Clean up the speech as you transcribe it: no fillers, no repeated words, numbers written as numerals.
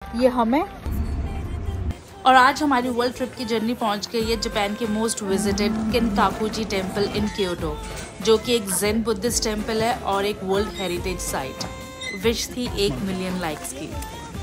ये हमें। और आज हमारी वर्ल्ड ट्रिप की जर्नी पहुंच गई है जापान के most visited Kinkakuji temple in Kyoto, जो कि एक ज़ेन बुद्धिस्ट टेम्पल है और एक वर्ल्ड हेरिटेज साइट। विश थी 1 मिलियन लाइक्स की।